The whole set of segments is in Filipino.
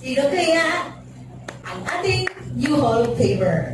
Sino kaya ang ating new Hall of Famer?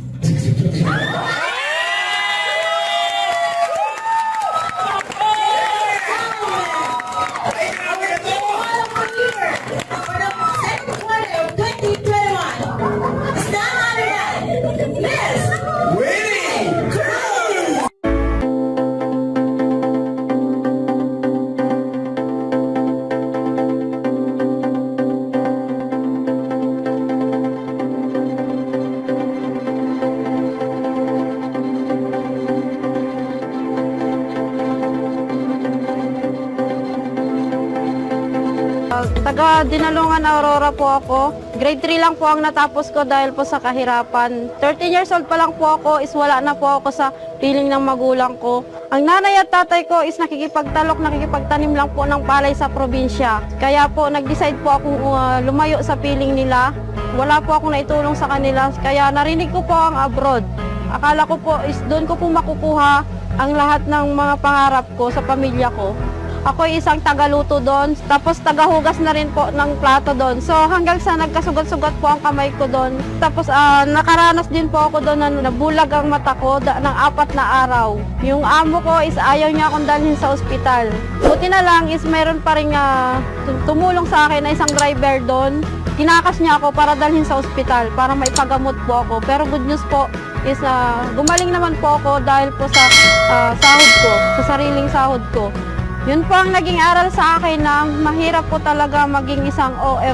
Taga Dinalungan, Aurora po ako. Grade 3 lang po ang natapos ko dahil po sa kahirapan. 13 years old pa lang po ako, is wala na po ako sa piling ng magulang ko. Ang nanay at tatay ko is nakikipagtalok, nakikipagtanim lang po ng palay sa probinsya. Kaya po nag-decide po akong lumayo sa piling nila. Wala po akong naitulong sa kanila, kaya narinig ko po ang abroad. Akala ko po is doon ko po makukuha ang lahat ng mga pangarap ko sa pamilya ko. Ako isang tagaluto doon, tapos tagahugas na rin po ng plato doon. So hanggang sa nagkasugat-sugat po ang kamay ko doon. Tapos nakaranas din po ako doon na nabulag ang mata ko ng 4 na araw. Yung amo ko is ayaw niya akong dalhin sa ospital. Buti na lang is mayroon pa rin tumulong sa akin na isang driver doon. Kinakas niya ako para dalhin sa ospital, para maipagamot po ako. Pero good news po is gumaling naman po ako dahil po sa sahod ko, sa sariling sahod ko. Yun po ang naging aral sa akin na mahirap po talaga maging isang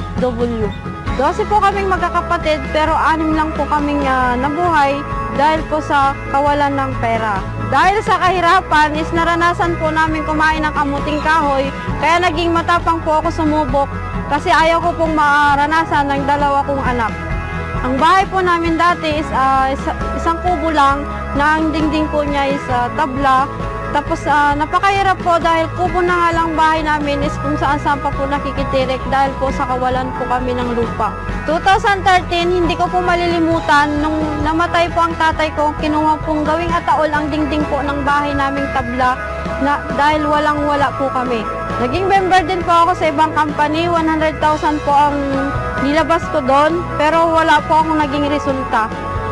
OFW. 12 po kaming magkakapatid pero 6 lang po kaming nabuhay dahil po sa kawalan ng pera. Dahil sa kahirapan is naranasan po namin kumain ng kamuting kahoy, kaya naging matapang po ako sumubok kasi ayaw ko pong maranasan ng 2 kong anak. Ang bahay po namin dati is isang kubo lang na ang dingding po niya is tabla. Tapos napakahirap po dahil kubo na nga lang bahay namin is kung saan pa po nakikitirik dahil po sa kawalan po kami ng lupa. 2013, hindi ko po malilimutan nung namatay po ang tatay ko, kinuha pong gawing ataol ang dingding po ng bahay naming tabla dahil walang-wala po kami. Naging member din po ako sa ibang company, 100,000 po ang nilabas ko doon pero wala po akong naging resulta.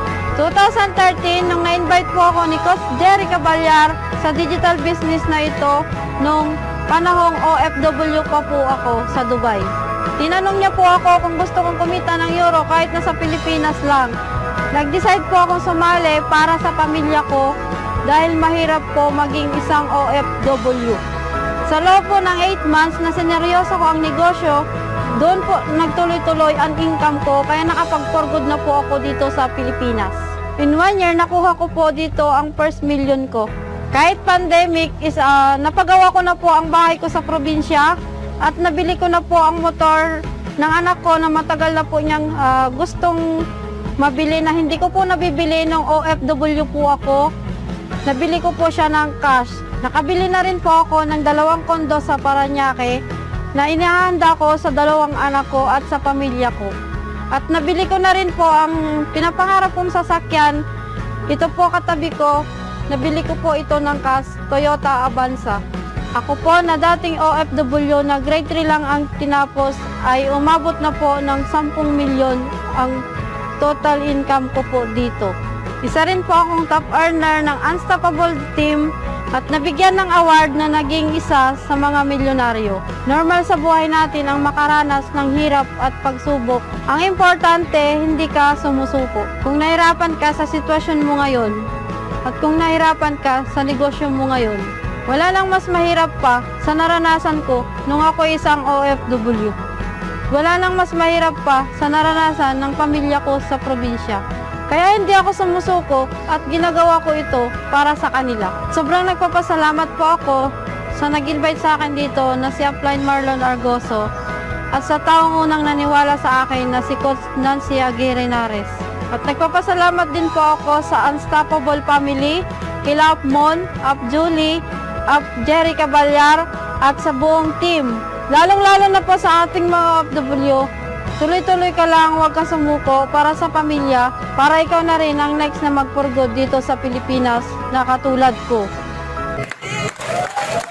2013, nung na-invite po ako ni Coach Jerry Caballar sa digital business na ito, nung panahong OFW pa po ako sa Dubai. Tinanong niya po ako kung gusto kong kumita ng euro kahit nasa Pilipinas lang. Nag-decide po akong sumali para sa pamilya ko dahil mahirap po maging isang OFW. Sa loob po ng 8 months na sineryoso ko ang negosyo, doon po nagtuloy-tuloy ang income ko kaya nakapag-for good na po ako dito sa Pilipinas. In 1 year, nakuha ko po dito ang first million ko. Kahit pandemic, napagawa ko na po ang bahay ko sa probinsya at nabili ko na po ang motor ng anak ko na matagal na po niyang gustong mabili na hindi ko po nabibili nung OFW po ako. Nabili ko po siya ng cash. Nakabili na rin po ako ng 2 kondo sa Parañaque na inihahanda ko sa 2 anak ko at sa pamilya ko. At nabili ko na rin po ang pinapangarap kong sasakyan. Ito po katabi ko, nabili ko po ito ng cash, Toyota Avanza. Ako po na dating OFW na grade 3 lang ang tinapos ay umabot na po ng 10 milyon ang total income ko po dito. Isa rin po akong top earner ng Unstoppable Team at nabigyan ng award na naging isa sa mga milyonaryo. Normal sa buhay natin ang makaranas ng hirap at pagsubok. Ang importante, hindi ka sumusuko. Kung nahirapan ka sa sitwasyon mo ngayon, at kung nahirapan ka sa negosyo mo ngayon, wala lang mas mahirap pa sa naranasan ko nung ako isang OFW. Wala lang mas mahirap pa sa naranasan ng pamilya ko sa probinsya. Kaya hindi ako sumusuko at ginagawa ko ito para sa kanila. Sobrang nagpapasalamat po ako sa nag-invite sa akin dito na si Upline Marlon Argoso at sa taong unang naniwala sa akin na si Coach Nancy Aguirre Nares. At nagpapasalamat din po ako sa Unstoppable Family, kila Upmon, Julie, Jerry Caballar at sa buong team. Lalong-lalo na po sa ating mga OFW. Tuloy-tuloy ka lang, huwag ka sumuko para sa pamilya, para ikaw na rin ang next na mag-for-good dito sa Pilipinas na katulad ko.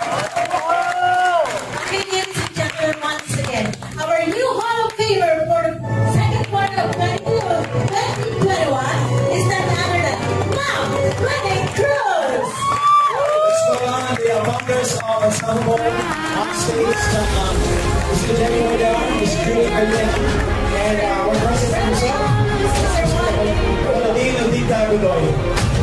Ladies and gentlemen, once again, our new Hall of Famer for the pagsama mo on stage sa Mr. Jenny Moda, Ms. Julie Arlen, and our president himself, Mr. Nadine Davidoy.